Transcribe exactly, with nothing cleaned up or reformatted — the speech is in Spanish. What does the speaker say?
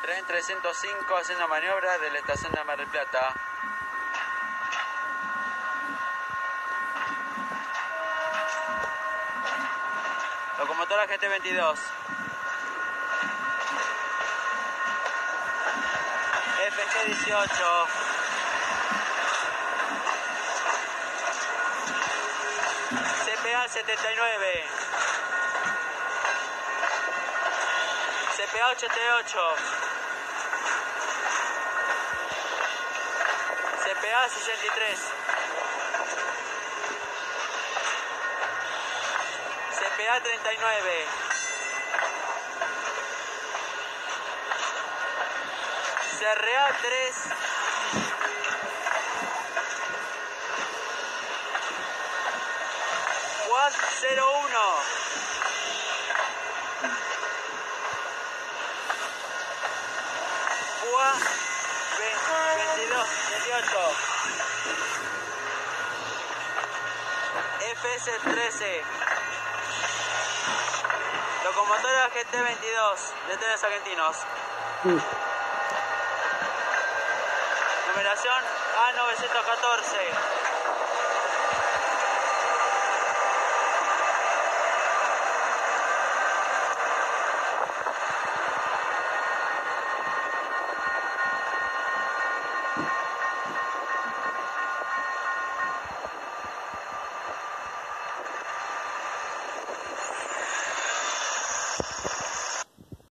Tren trescientos cinco haciendo maniobra de la estación de Mar del Plata. Locomotora G T veintidós. F G dieciocho. C P A setenta y nueve. C P A ochenta y ocho. C P A sesenta y tres. C P A treinta y nueve. C R A tres. U A D cero uno. U A veintidós veintiocho. F S trece. Locomotora G T veintidós de Trenes Argentinos. Mm. Numeración A novecientos catorce.